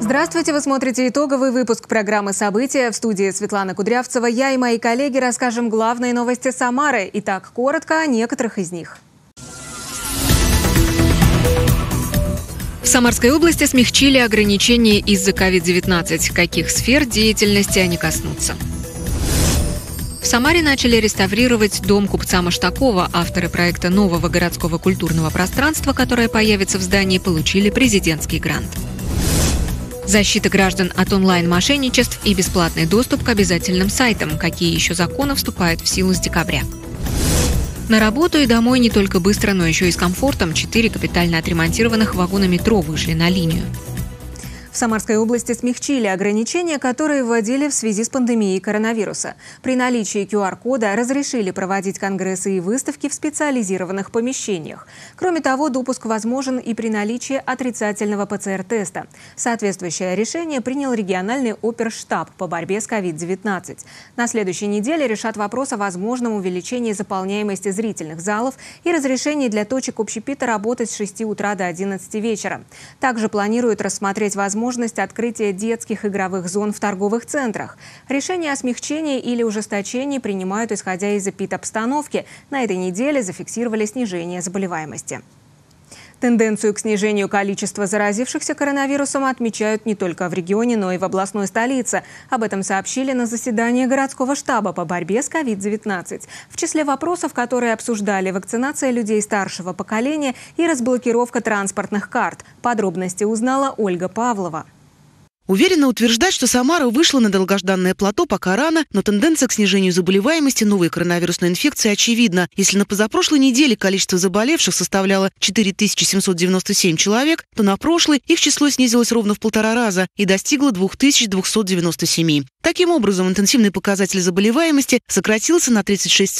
Здравствуйте, вы смотрите итоговый выпуск программы «События». В студии Светлана Кудрявцева. Я и мои коллеги расскажем главные новости Самары. Итак, коротко о некоторых из них. В Самарской области смягчили ограничения из-за COVID-19. Каких сфер деятельности они коснутся? В Самаре начали реставрировать дом купца Маштакова. Авторы проекта нового городского культурного пространства, которое появится в здании, получили президентский грант. Защита граждан от онлайн-мошенничеств и бесплатный доступ к обязательным сайтам. Какие еще законы вступают в силу с декабря? На работу и домой не только быстро, но еще и с комфортом. 4 капитально отремонтированных вагона метро вышли на линию. В Самарской области смягчили ограничения, которые вводили в связи с пандемией коронавируса. При наличии QR-кода разрешили проводить конгрессы и выставки в специализированных помещениях. Кроме того, допуск возможен и при наличии отрицательного ПЦР-теста. Соответствующее решение принял региональный оперштаб по борьбе с COVID-19. На следующей неделе решат вопрос о возможном увеличении заполняемости зрительных залов и разрешении для точек общепита работать с 6 утра до 11 вечера. Также планируют рассмотреть возможность открытия детских игровых зон в торговых центрах. Решения о смягчении или ужесточении принимают, исходя из эпидобстановки. На этой неделе зафиксировали снижение заболеваемости. Тенденцию к снижению количества заразившихся коронавирусом отмечают не только в регионе, но и в областной столице. Об этом сообщили на заседании городского штаба по борьбе с COVID-19. В числе вопросов, которые обсуждали, вакцинация людей старшего поколения и разблокировка транспортных карт. Подробности узнала Ольга Павлова. Уверенно утверждать, что Самара вышла на долгожданное плато, пока рано, но тенденция к снижению заболеваемости новой коронавирусной инфекции очевидна. Если на позапрошлой неделе количество заболевших составляло 4797 человек, то на прошлой их число снизилось ровно в 1,5 раза и достигло 2297. Таким образом, интенсивный показатель заболеваемости сократился на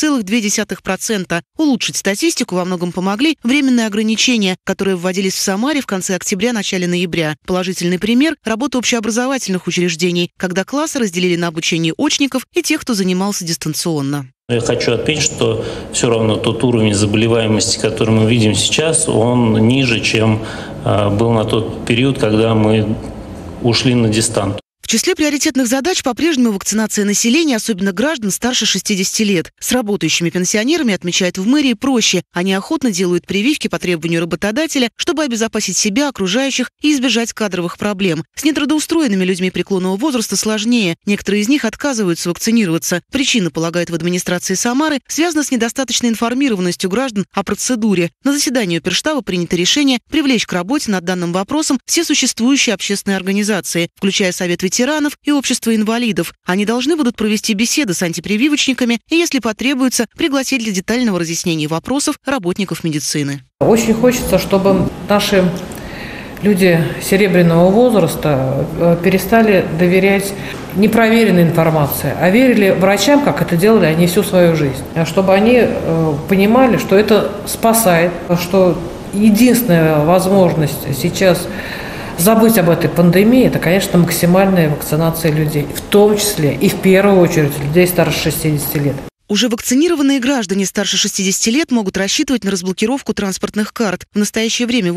36,2%. Улучшить статистику во многом помогли временные ограничения, которые вводились в Самаре в конце октября-начале ноября. Положительный пример – работа общеобразовательных учреждений, когда классы разделили на обучение очников и тех, кто занимался дистанционно. Я хочу отметить, что все равно тот уровень заболеваемости, который мы видим сейчас, он ниже, чем был на тот период, когда мы ушли на дистант. В числе приоритетных задач по-прежнему вакцинация населения, особенно граждан старше 60 лет. С работающими пенсионерами, отмечают в мэрии, проще. Они охотно делают прививки по требованию работодателя, чтобы обезопасить себя, окружающих и избежать кадровых проблем. С нетрудоустроенными людьми преклонного возраста сложнее. Некоторые из них отказываются вакцинироваться. Причина, полагают в администрации Самары, связана с недостаточной информированностью граждан о процедуре. На заседании оперштаба принято решение привлечь к работе над данным вопросом все существующие общественные организации, включая Совет ветеранов и общество инвалидов. Они должны будут провести беседы с антипрививочниками и, если потребуется, пригласить для детального разъяснения вопросов работников медицины. Очень хочется, чтобы наши люди серебряного возраста перестали доверять непроверенной информации, а верили врачам, как это делали они всю свою жизнь. Чтобы они понимали, что это спасает, что единственная возможность сейчас забыть об этой пандемии – это, конечно, максимальная вакцинация людей, в том числе и в первую очередь людей старше 60 лет. Уже вакцинированные граждане старше 60 лет могут рассчитывать на разблокировку транспортных карт. В настоящее время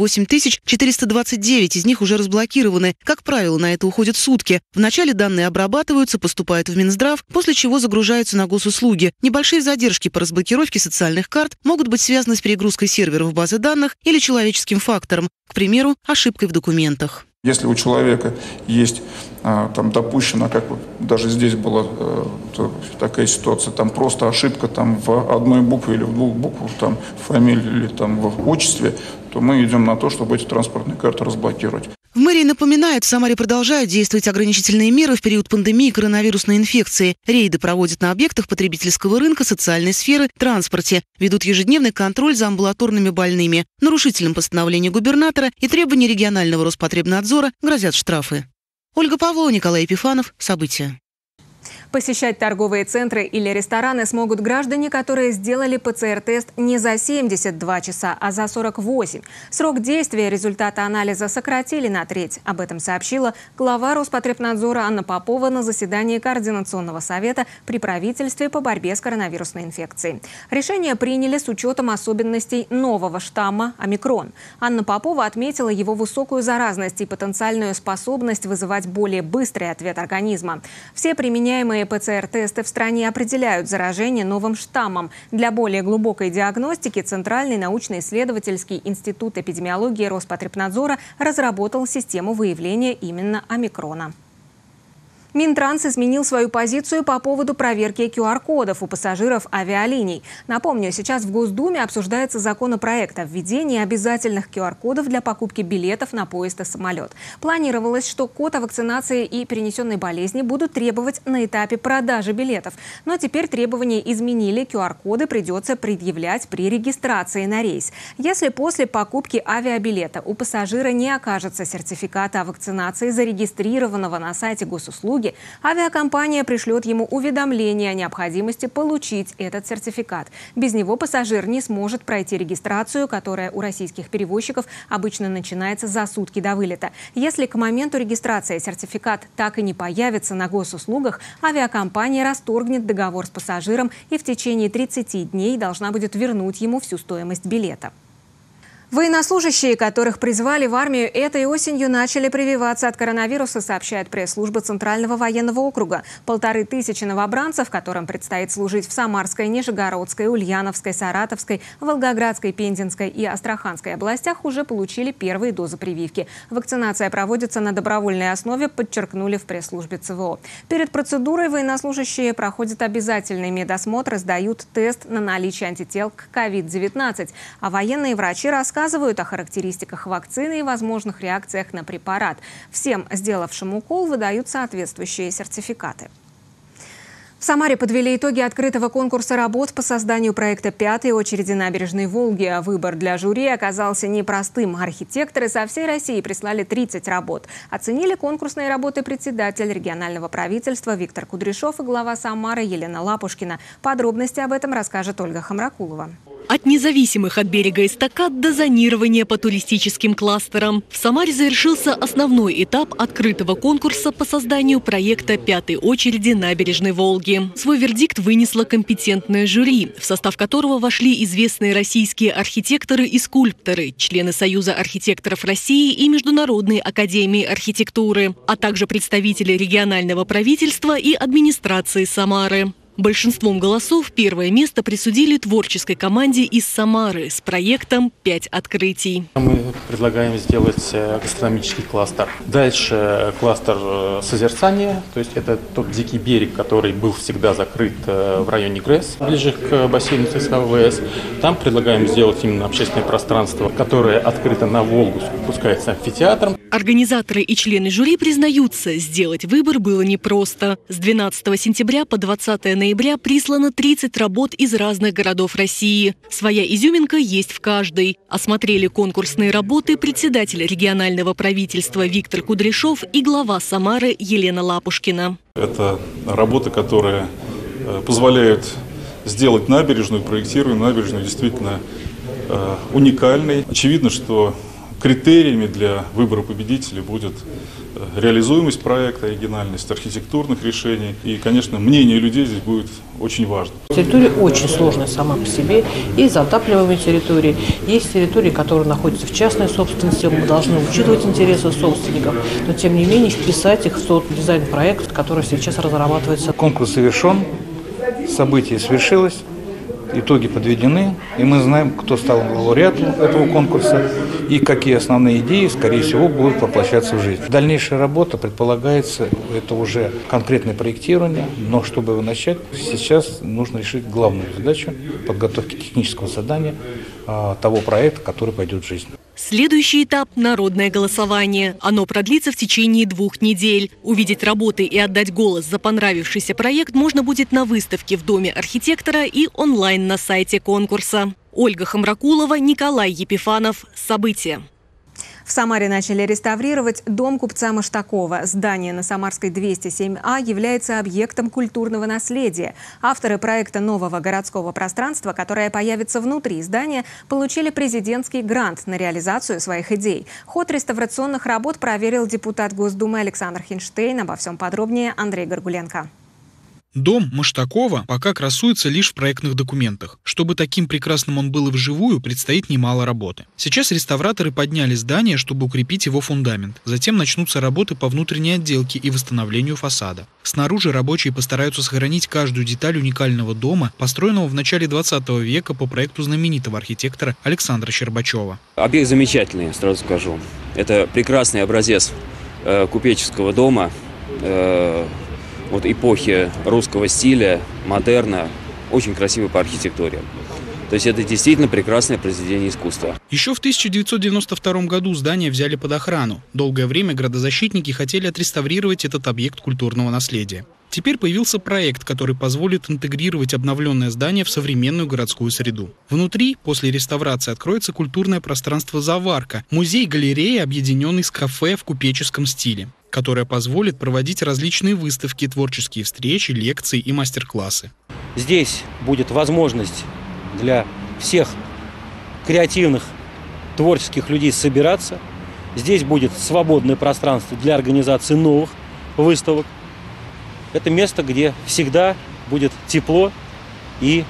8429 из них уже разблокированы. Как правило, на это уходят сутки. Вначале данные обрабатываются, поступают в Минздрав, после чего загружаются на госуслуги. Небольшие задержки по разблокировке социальных карт могут быть связаны с перегрузкой серверов базы данных или человеческим фактором, к примеру, ошибкой в документах. Если у человека есть там допущена, как вот даже здесь была такая ситуация, там просто ошибка там в одной букве или в 2 буквах, там в фамилии или там в отчестве, то мы идем на то, чтобы эти транспортные карты разблокировать. В мэрии напоминают, в Самаре продолжают действовать ограничительные меры в период пандемии коронавирусной инфекции. Рейды проводят на объектах потребительского рынка, социальной сферы, транспорте. Ведут ежедневный контроль за амбулаторными больными. Нарушителям постановления губернатора и требований регионального Роспотребнадзора грозят штрафы. Ольга Павлова, Николай Епифанов. События. Посещать торговые центры или рестораны смогут граждане, которые сделали ПЦР-тест не за 72 часа, а за 48. Срок действия результата анализа сократили на треть. Об этом сообщила глава Роспотребнадзора Анна Попова на заседании Координационного совета при правительстве по борьбе с коронавирусной инфекцией. Решение приняли с учетом особенностей нового штамма омикрон. Анна Попова отметила его высокую заразность и потенциальную способность вызывать более быстрый ответ организма. Все применяемые ПЦР-тесты в стране определяют заражение новым штаммом. Для более глубокой диагностики Центральный научно-исследовательский институт эпидемиологии Роспотребнадзора разработал систему выявления именно омикрона. Минтранс изменил свою позицию по поводу проверки QR-кодов у пассажиров авиалиний. Напомню, сейчас в Госдуме обсуждается законопроект о введении обязательных QR-кодов для покупки билетов на поезд и самолет. Планировалось, что код о вакцинации и перенесенной болезни будут требовать на этапе продажи билетов. Но теперь требования изменили, QR-коды придется предъявлять при регистрации на рейс. Если после покупки авиабилета у пассажира не окажется сертификата о вакцинации, зарегистрированного на сайте госуслуги, авиакомпания пришлет ему уведомление о необходимости получить этот сертификат. Без него пассажир не сможет пройти регистрацию, которая у российских перевозчиков обычно начинается за сутки до вылета. Если к моменту регистрации сертификат так и не появится на госуслугах, авиакомпания расторгнет договор с пассажиром и в течение 30 дней должна будет вернуть ему всю стоимость билета. Военнослужащие, которых призвали в армию этой осенью, начали прививаться от коронавируса, сообщает пресс-служба Центрального военного округа. 1500 новобранцев, которым предстоит служить в Самарской, Нижегородской, Ульяновской, Саратовской, Волгоградской, Пензенской и Астраханской областях, уже получили первые дозы прививки. Вакцинация проводится на добровольной основе, подчеркнули в пресс-службе ЦВО. Перед процедурой военнослужащие проходят обязательный медосмотр и сдают тест на наличие антител к COVID-19. А военные врачи рассказывают о характеристиках вакцины и возможных реакциях на препарат. Всем сделавшим укол выдают соответствующие сертификаты. В Самаре подвели итоги открытого конкурса работ по созданию проекта «Пятой очереди набережной Волги». Выбор для жюри оказался непростым. Архитекторы со всей России прислали 30 работ. Оценили конкурсные работы председатель регионального правительства Виктор Кудряшов и глава Самары Елена Лапушкина. Подробности об этом расскажет Ольга Хамракулова. От независимых от берега эстакад до зонирования по туристическим кластерам. В Самаре завершился основной этап открытого конкурса по созданию проекта «Пятой очереди набережной Волги». Свой вердикт вынесло компетентное жюри, в состав которого вошли известные российские архитекторы и скульпторы, члены Союза архитекторов России и Международной академии архитектуры, а также представители регионального правительства и администрации Самары. Большинством голосов первое место присудили творческой команде из Самары с проектом «5 открытий». Мы предлагаем сделать гастрономический кластер. Дальше кластер созерцания, то есть это тот дикий берег, который был всегда закрыт в районе ГРЭС, ближе к бассейну ЦСКА ВВС. Там предлагаем сделать именно общественное пространство, которое открыто на Волгу, спускается амфитеатром. Организаторы и члены жюри признаются, сделать выбор было непросто. С 12 сентября по 20 ноября прислано 30 работ из разных городов России. Своя изюминка есть в каждой. Осмотрели конкурсные работы председатель регионального правительства Виктор Кудряшов и глава Самары Елена Лапушкина. Это работы, которые позволяют сделать набережную, проектируем набережную действительно уникальной. Очевидно, что критериями для выбора победителя будет реализуемость проекта, оригинальность архитектурных решений. И, конечно, мнение людей здесь будет очень важно. Территория очень сложная сама по себе. Есть затапливаемые территории, есть территории, которые находятся в частной собственности. Мы должны учитывать интересы собственников, но, тем не менее, вписать их в тот дизайн-проект, который сейчас разрабатывается. Конкурс завершен, событие свершилось. Итоги подведены, и мы знаем, кто стал лауреатом этого конкурса и какие основные идеи, скорее всего, будут воплощаться в жизнь. Дальнейшая работа предполагается, это уже конкретное проектирование, но чтобы его начать, сейчас нужно решить главную задачу подготовки технического задания того проекта, который пойдет в жизнь. Следующий этап – народное голосование. Оно продлится в течение 2 недель. Увидеть работы и отдать голос за понравившийся проект можно будет на выставке в Доме архитектора и онлайн на сайте конкурса. Ольга Хамракулова, Николай Епифанов. События. В Самаре начали реставрировать дом купца Маштакова. Здание на Самарской 207А является объектом культурного наследия. Авторы проекта нового городского пространства, которое появится внутри здания, получили президентский грант на реализацию своих идей. Ход реставрационных работ проверил депутат Госдумы Александр Хинштейн. Обо всем подробнее Андрей Горгуленко. Дом Маштакова пока красуется лишь в проектных документах. Чтобы таким прекрасным он был и вживую, предстоит немало работы. Сейчас реставраторы подняли здание, чтобы укрепить его фундамент. Затем начнутся работы по внутренней отделке и восстановлению фасада. Снаружи рабочие постараются сохранить каждую деталь уникального дома, построенного в начале 20 века по проекту знаменитого архитектора Александра Щербачева. Объект замечательный, сразу скажу. Это прекрасный образец купеческого дома, эпохи русского стиля, модерна, очень красивый по архитектуре. То есть это действительно прекрасное произведение искусства. Еще в 1992 году здание взяли под охрану. Долгое время градозащитники хотели отреставрировать этот объект культурного наследия. Теперь появился проект, который позволит интегрировать обновленное здание в современную городскую среду. Внутри, после реставрации, откроется культурное пространство «Заварка» – музей-галерея, объединенный с кафе в купеческом стиле, которая позволит проводить различные выставки, творческие встречи, лекции и мастер-классы. Здесь будет возможность для всех креативных, творческих людей собираться. Здесь будет свободное пространство для организации новых выставок. Это место, где всегда будет тепло и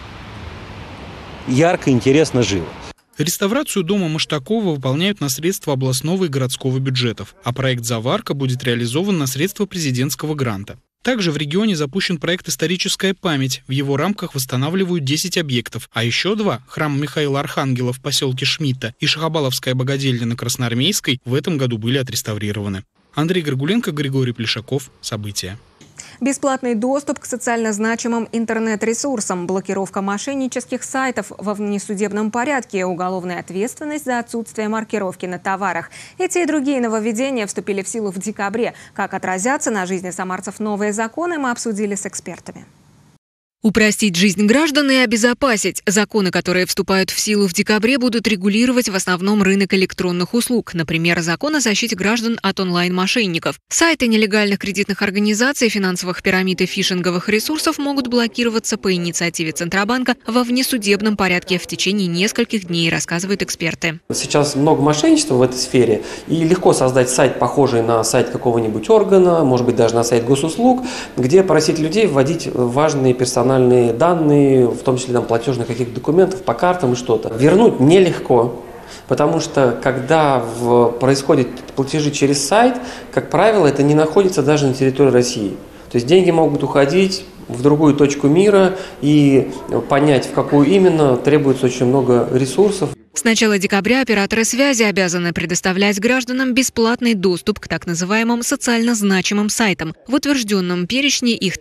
ярко, интересно, живо. Реставрацию дома Маштакова выполняют на средства областного и городского бюджетов, а проект «Заварка» будет реализован на средства президентского гранта. Также в регионе запущен проект «Историческая память». В его рамках восстанавливают 10 объектов, а еще 2 – храм Михаила Архангела в поселке Шмидта и Шахабаловская богадельня на Красноармейской – в этом году были отреставрированы. Андрей Горгуленко, Григорий Плешаков. События. Бесплатный доступ к социально значимым интернет-ресурсам, блокировка мошеннических сайтов во внесудебном порядке, уголовная ответственность за отсутствие маркировки на товарах. Эти и другие нововведения вступили в силу в декабре. Как отразятся на жизни самарцев новые законы, мы обсудили с экспертами. Упростить жизнь граждан и обезопасить. Законы, которые вступают в силу в декабре, будут регулировать в основном рынок электронных услуг. Например, закон о защите граждан от онлайн-мошенников. Сайты нелегальных кредитных организаций, финансовых пирамид и фишинговых ресурсов могут блокироваться по инициативе Центробанка во внесудебном порядке в течение нескольких дней, рассказывают эксперты. Сейчас много мошенничества в этой сфере, и легко создать сайт, похожий на сайт какого-нибудь органа, может быть, даже на сайт госуслуг, где просить людей вводить важные персональные данные, в том числе платежных каких-то документов по картам и что-то. Вернуть нелегко, потому что когда происходят платежи через сайт, как правило, это не находится даже на территории России. То есть деньги могут уходить в другую точку мира, и понять, в какую именно, требуется очень много ресурсов. С начала декабря операторы связи обязаны предоставлять гражданам бесплатный доступ к так называемым социально значимым сайтам. В утвержденном перечне их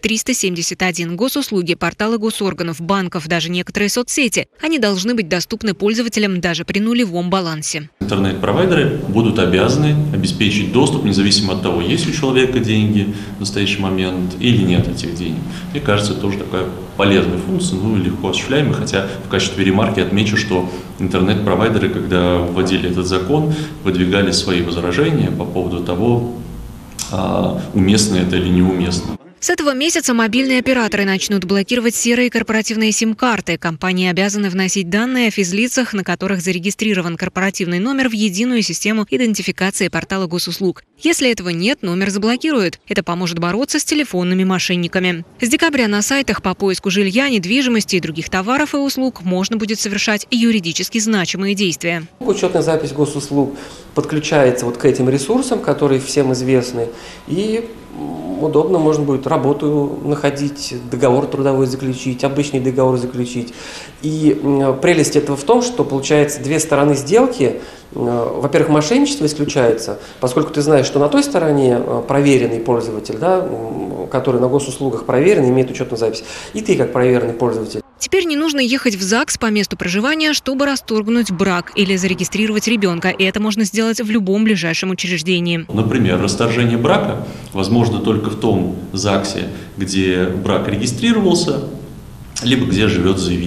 371 госуслуги, порталы госорганов, банков, даже некоторые соцсети. Они должны быть доступны пользователям даже при нулевом балансе. Интернет-провайдеры будут обязаны обеспечить доступ, независимо от того, есть у человека деньги в настоящий момент или нет этих денег. Мне кажется, это тоже такая полезная функция, легко осуществляемая, хотя в качестве ремарки отмечу, что интернет-провайдеры, когда вводили этот закон, выдвигали свои возражения по поводу того, уместно это или неуместно. С этого месяца мобильные операторы начнут блокировать серые корпоративные сим-карты. Компании обязаны вносить данные о физлицах, на которых зарегистрирован корпоративный номер, в единую систему идентификации портала госуслуг. Если этого нет, номер заблокируют. Это поможет бороться с телефонными мошенниками. С декабря на сайтах по поиску жилья, недвижимости и других товаров и услуг можно будет совершать юридически значимые действия. Учетная запись госуслуг подключается к этим ресурсам, которые всем известны, и удобно можно будет работу находить, договор трудовой заключить, обычный договор заключить. И прелесть этого в том, что получается две стороны сделки. Во-первых, мошенничество исключается, поскольку ты знаешь, что на той стороне проверенный пользователь, который на госуслугах проверен, имеет учетную запись, и ты как проверенный пользователь. Теперь не нужно ехать в ЗАГС по месту проживания, чтобы расторгнуть брак или зарегистрировать ребенка. И это можно сделать в любом ближайшем учреждении. Например, расторжение брака возможно только в том ЗАГСе, где брак регистрировался, либо где живет заявитель.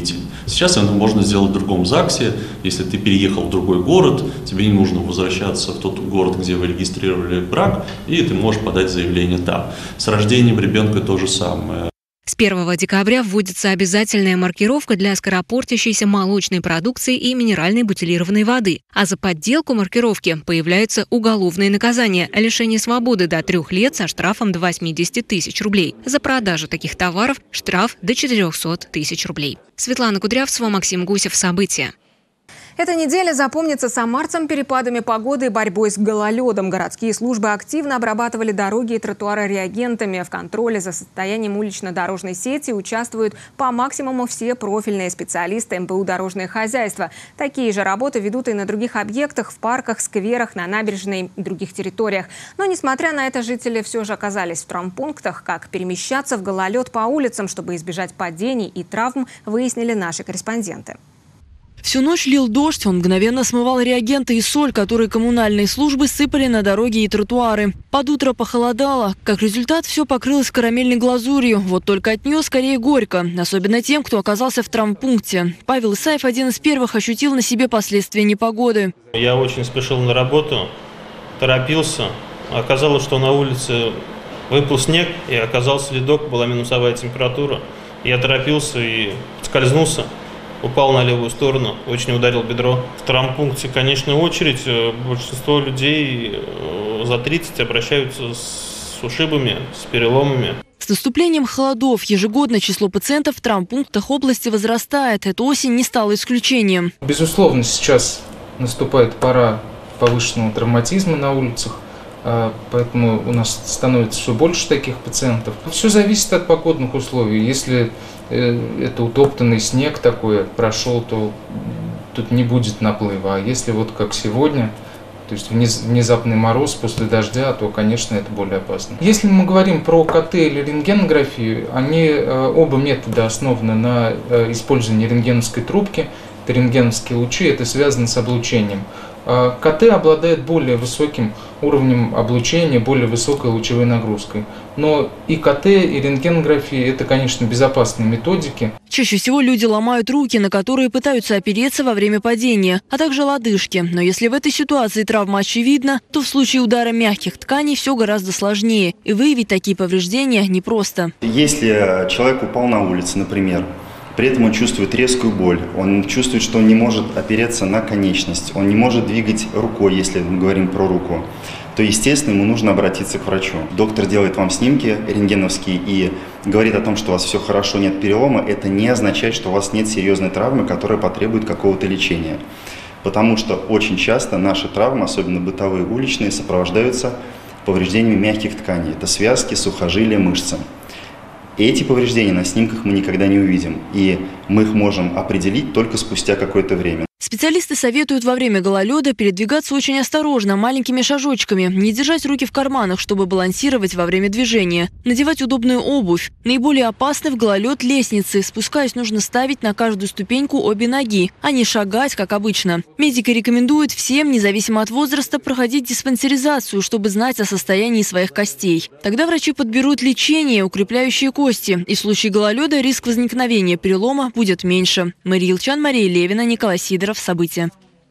Сейчас это можно сделать в другом ЗАГСе. Если ты переехал в другой город, тебе не нужно возвращаться в тот город, где вы регистрировали брак, и ты можешь подать заявление там. С рождением ребенка то же самое. С 1 декабря вводится обязательная маркировка для скоропортящейся молочной продукции и минеральной бутилированной воды. А за подделку маркировки появляются уголовные наказания – лишение свободы до 3 лет со штрафом до 80 тысяч рублей. За продажу таких товаров – штраф до 400 тысяч рублей. Светлана Кудрявцева, Максим Гусев. События. Эта неделя запомнится самарцам перепадами погоды и борьбой с гололедом. Городские службы активно обрабатывали дороги и тротуары реагентами. В контроле за состоянием улично-дорожной сети участвуют по максимуму все профильные специалисты МПУ «Дорожное хозяйство». Такие же работы ведут и на других объектах, в парках, скверах, на набережной и других территориях. Но, несмотря на это, жители все же оказались в травмпунктах. Как перемещаться в гололед по улицам, чтобы избежать падений и травм, выяснили наши корреспонденты. Всю ночь лил дождь, он мгновенно смывал реагенты и соль, которые коммунальные службы сыпали на дороги и тротуары. Под утро похолодало. Как результат, все покрылось карамельной глазурью. Вот только от нее скорее горько. Особенно тем, кто оказался в травмпункте. Павел Исаев один из первых ощутил на себе последствия непогоды. Я очень спешил на работу, торопился. Оказалось, что на улице выпал снег, и оказался ледок, была минусовая температура. Я торопился и скользнулся. Упал на левую сторону, очень ударил бедро. В травмпункте, конечно, очередь. Большинство людей за 30 обращаются с ушибами, с переломами. С наступлением холодов ежегодно число пациентов в травмпунктах области возрастает. Эта осень не стала исключением. Безусловно, сейчас наступает пора повышенного травматизма на улицах. Поэтому у нас становится все больше таких пациентов. Все зависит от погодных условий. Если это утоптанный снег такой прошел, то тут не будет наплыва. А если вот как сегодня, то есть внезапный мороз после дождя, то, конечно, это более опасно. Если мы говорим про КТ или рентгенографию, оба метода основаны на использовании рентгеновской трубки. Это рентгеновские лучи, это связано с облучением. КТ обладает более высоким уровнем облучения, более высокой лучевой нагрузкой. Но и КТ, и рентгенография – это, конечно, безопасные методики. Чаще всего люди ломают руки, на которые пытаются опереться во время падения, а также лодыжки. Но если в этой ситуации травма очевидна, то в случае удара мягких тканей все гораздо сложнее. И выявить такие повреждения непросто. Если человек упал на улице, например, при этом он чувствует резкую боль, он чувствует, что он не может опереться на конечность, он не может двигать рукой, если мы говорим про руку, то, естественно, ему нужно обратиться к врачу. Доктор делает вам снимки рентгеновские и говорит о том, что у вас все хорошо, нет перелома. Это не означает, что у вас нет серьезной травмы, которая потребует какого-то лечения. Потому что очень часто наши травмы, особенно бытовые, уличные, сопровождаются повреждениями мягких тканей. Это связки, сухожилия, мышцы. И эти повреждения на снимках мы никогда не увидим, и мы их можем определить только спустя какое-то время. Специалисты советуют во время гололеда передвигаться очень осторожно, маленькими шажочками, не держать руки в карманах, чтобы балансировать во время движения, надевать удобную обувь. Наиболее опасны в гололед лестницы. Спускаясь, нужно ставить на каждую ступеньку обе ноги, а не шагать, как обычно. Медики рекомендуют всем, независимо от возраста, проходить диспансеризацию, чтобы знать о состоянии своих костей. Тогда врачи подберут лечение, укрепляющие кости, и в случае гололеда риск возникновения перелома будет меньше. Мария Илчан, Мария Левина, Николай Сидоров. События.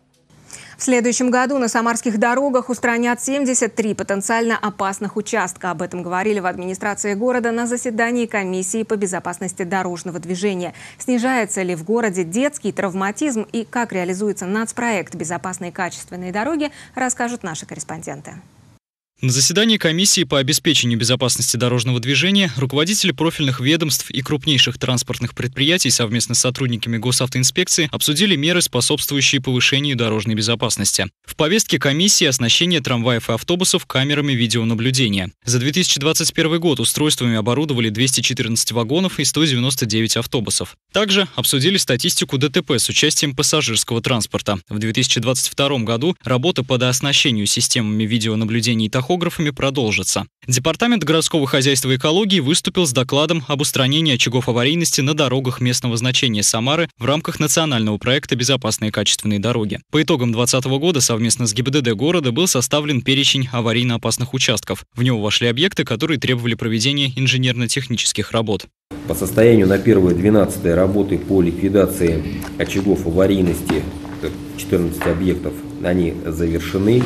В следующем году на самарских дорогах устранят 73 потенциально опасных участка. Об этом говорили в администрации города на заседании комиссии по безопасности дорожного движения. Снижается ли в городе детский травматизм и как реализуется нацпроект «Безопасные и качественные дороги», расскажут наши корреспонденты. На заседании комиссии по обеспечению безопасности дорожного движения руководители профильных ведомств и крупнейших транспортных предприятий совместно с сотрудниками госавтоинспекции обсудили меры, способствующие повышению дорожной безопасности. В повестке комиссии оснащение трамваев и автобусов камерами видеонаблюдения. За 2021 год устройствами оборудовали 214 вагонов и 199 автобусов. Также обсудили статистику ДТП с участием пассажирского транспорта. В 2022 году работа по дооснащению системами видеонаблюдения и тахографов тахографами продолжится. Департамент городского хозяйства и экологии выступил с докладом об устранении очагов аварийности на дорогах местного значения Самары в рамках национального проекта «Безопасные и качественные дороги». По итогам 2020 года совместно с ГИБДД города был составлен перечень аварийно опасных участков. В него вошли объекты, которые требовали проведения инженерно-технических работ. По состоянию на 1-12 работы по ликвидации очагов аварийности 14 объектов, они завершены.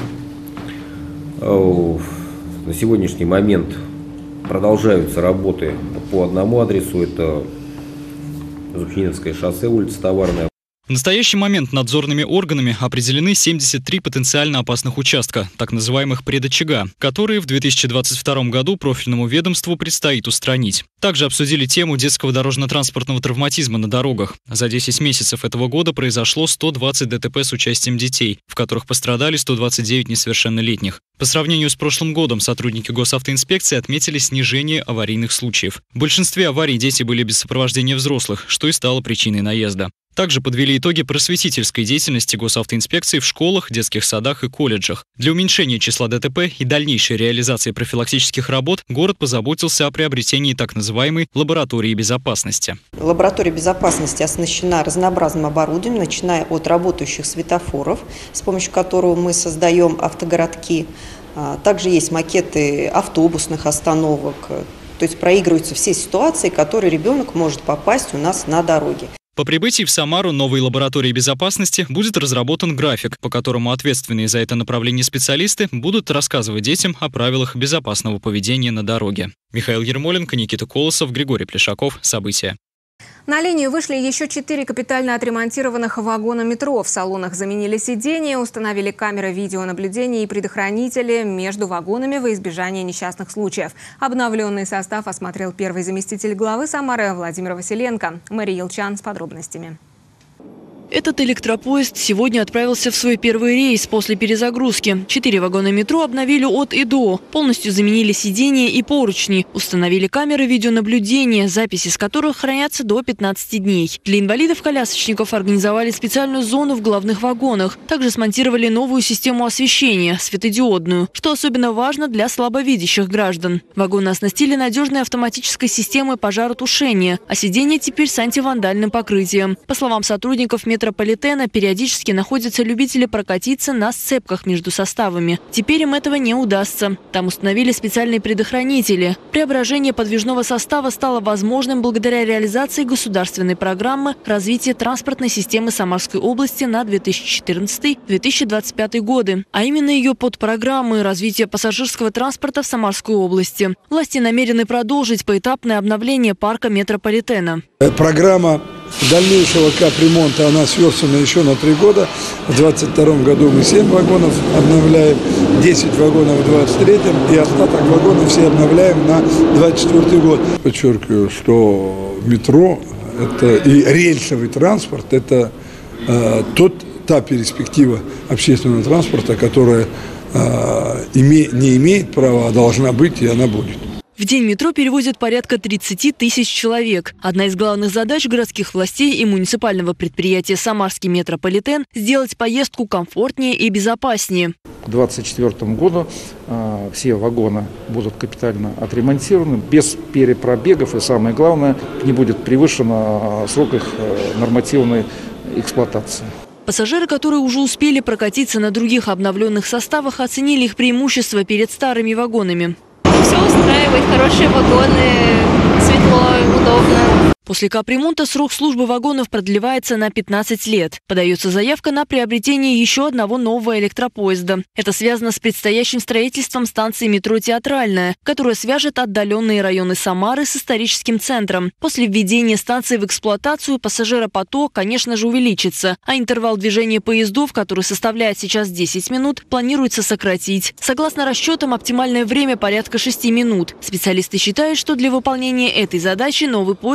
На сегодняшний момент продолжаются работы по одному адресу, это Зубчининское шоссе, улица Товарная. В настоящий момент надзорными органами определены 73 потенциально опасных участка, так называемых предочага, которые в 2022 году профильному ведомству предстоит устранить. Также обсудили тему детского дорожно-транспортного травматизма на дорогах. За 10 месяцев этого года произошло 120 ДТП с участием детей, в которых пострадали 129 несовершеннолетних. По сравнению с прошлым годом сотрудники госавтоинспекции отметили снижение аварийных случаев. В большинстве аварий дети были без сопровождения взрослых, что и стало причиной наезда. Также подвели итоги просветительской деятельности госавтоинспекции в школах, детских садах и колледжах. Для уменьшения числа ДТП и дальнейшей реализации профилактических работ город позаботился о приобретении так называемой лаборатории безопасности. Лаборатория безопасности оснащена разнообразным оборудованием, начиная от работающих светофоров, с помощью которого мы создаем автогородки. Также есть макеты автобусных остановок. То есть проигрываются все ситуации, в которые ребенок может попасть у нас на дороге. По прибытии в Самару новой лаборатории безопасности будет разработан график, по которому ответственные за это направление специалисты будут рассказывать детям о правилах безопасного поведения на дороге. Михаил Ермоленко, Никита Колосов, Григорий Плешаков. События. На линию вышли еще 4 капитально отремонтированных вагона метро. В салонах заменили сиденья, установили камеры видеонаблюдения и предохранители между вагонами во избежание несчастных случаев. Обновленный состав осмотрел первый заместитель главы Самары Владимир Василенко. Мария Елчан с подробностями. Этот электропоезд сегодня отправился в свой первый рейс после перезагрузки. 4 вагона метро обновили от и до. Полностью заменили сиденья и поручни. Установили камеры видеонаблюдения, записи с которых хранятся до 15 дней. Для инвалидов-колясочников организовали специальную зону в главных вагонах. Также смонтировали новую систему освещения, светодиодную, что особенно важно для слабовидящих граждан. Вагоны оснастили надежной автоматической системой пожаротушения, а сиденья теперь с антивандальным покрытием. По словам сотрудников метрополитена, периодически находятся любители прокатиться на сцепках между составами. Теперь им этого не удастся. Там установили специальные предохранители. Преображение подвижного состава стало возможным благодаря реализации государственной программы развития транспортной системы Самарской области на 2014-2025 годы, а именно ее подпрограммы развития пассажирского транспорта в Самарской области. Власти намерены продолжить поэтапное обновление парка метрополитена. Программа дальнейшего капремонта, она сверстана еще на 3 года. В 2022 году мы 7 вагонов обновляем, 10 вагонов в 2023 и остаток вагонов все обновляем на 2024 год. Подчеркиваю, что метро это и рельсовый транспорт – это та перспектива общественного транспорта, которая не имеет права, а должна быть, и она будет. В день метро перевозят порядка 30 тысяч человек. Одна из главных задач городских властей и муниципального предприятия «Самарский метрополитен» – сделать поездку комфортнее и безопаснее. К 2024 году все вагоны будут капитально отремонтированы, без перепробегов, и самое главное, не будет превышен срок их нормативной эксплуатации. Пассажиры, которые уже успели прокатиться на других обновленных составах, оценили их преимущества перед старыми вагонами. Все устраивает, хорошие вагоны, светло, удобно. После капремонта срок службы вагонов продлевается на 15 лет. Подается заявка на приобретение еще одного нового электропоезда. Это связано с предстоящим строительством станции метро «Театральная», которая свяжет отдаленные районы Самары с историческим центром. После введения станции в эксплуатацию пассажиропоток, конечно же, увеличится, а интервал движения поездов, который составляет сейчас 10 минут, планируется сократить. Согласно расчетам, оптимальное время порядка 6 минут. Специалисты считают, что для выполнения этой задачи новый поезд будет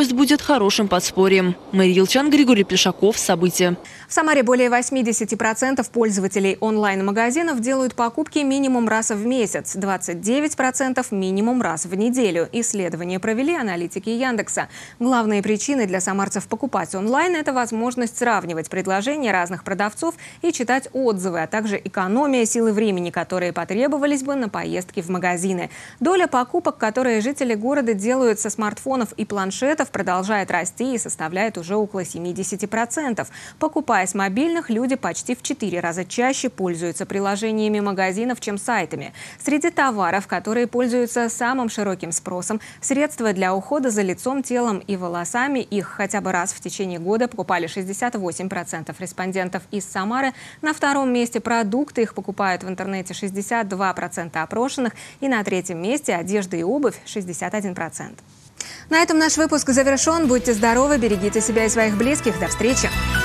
хорошим подспорьем. Мария Елчан, Григорий Плешаков. События. В Самаре более 80% пользователей онлайн-магазинов делают покупки минимум раз в месяц, 29% минимум раз в неделю. Исследование провели аналитики Яндекса. Главные причины для самарцев покупать онлайн – это возможность сравнивать предложения разных продавцов и читать отзывы, а также экономия силы времени, которые потребовались бы на поездки в магазины. Доля покупок, которые жители города делают со смартфонов и планшетов, продолжает расти и составляет уже около 70%. Покупая с мобильных, люди почти в 4 раза чаще пользуются приложениями магазинов, чем сайтами. Среди товаров, которые пользуются самым широким спросом, средства для ухода за лицом, телом и волосами. Их хотя бы раз в течение года покупали 68% респондентов из Самары. На втором месте продукты, их покупают в интернете 62% опрошенных. И на третьем месте одежда и обувь 61%. На этом наш выпуск завершен. Будьте здоровы, берегите себя и своих близких. До встречи!